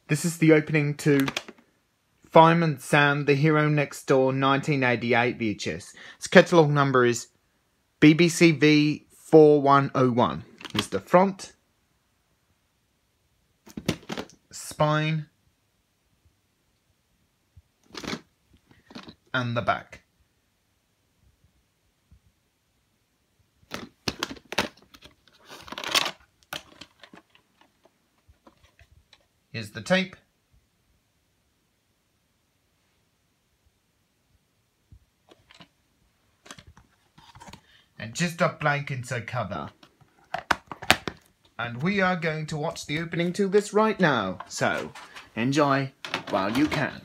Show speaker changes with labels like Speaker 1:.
Speaker 1: This is the opening to Fireman Sam, The Hero Next Door 1988 VHS. Its catalogue number is BBCV 4101. Here's the front, spine, and the back. Here's the tape. And just a blank inside cover. And we are going to watch the opening to this right now. So, enjoy while you can.